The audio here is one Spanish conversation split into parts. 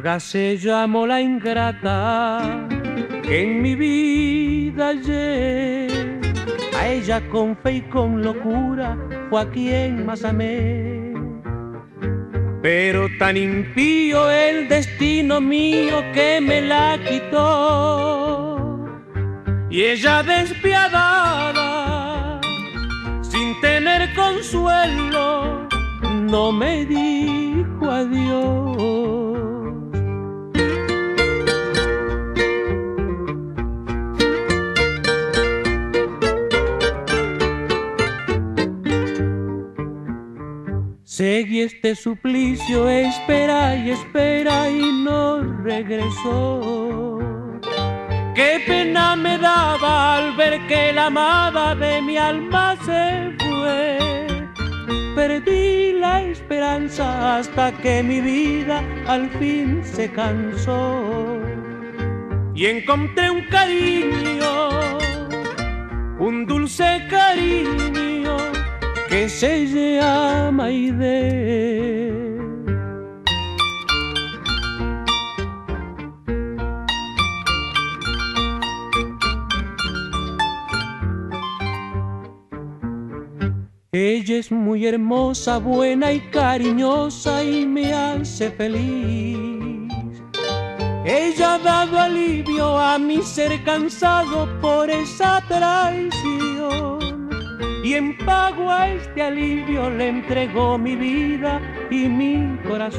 se llamó la ingrata que en mi vida hallé. A ella con fe y con locura fue a quien más amé. Pero tan impío el destino mío que me la quitó. Y ella despiadada, sin tener consuelo, no me dijo adiós. Seguí este suplicio, espera y espera y no regresó. Qué pena me daba al ver que la amada de mi alma se fue. Perdí la esperanza hasta que mi vida al fin se cansó. Y encontré un cariño, un dulce cariño que se llama Aide. Ella es muy hermosa, buena y cariñosa y me hace feliz. Ella ha dado alivio a mi ser cansado por esa traición. Y en pago a este alivio le entregó mi vida y mi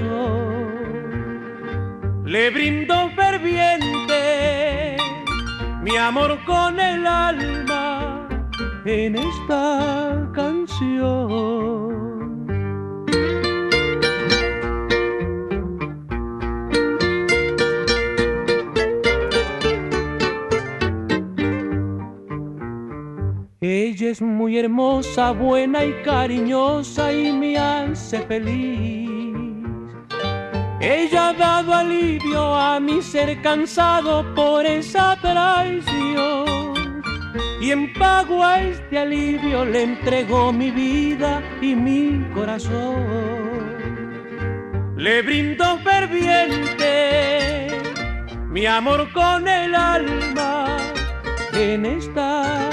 corazón. Le brindo ferviente mi amor con el alma en esta canción. Ella es muy hermosa, buena y cariñosa y me hace feliz. Ella ha dado alivio a mi ser cansado por esa traición. Y en pago a este alivio le entregó mi vida y mi corazón. Le brindo ferviente mi amor con el alma en esta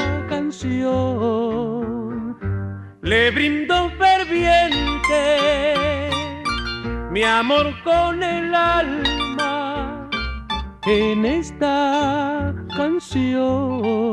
canción. Le brindo ferviente mi amor con el alma en esta canción.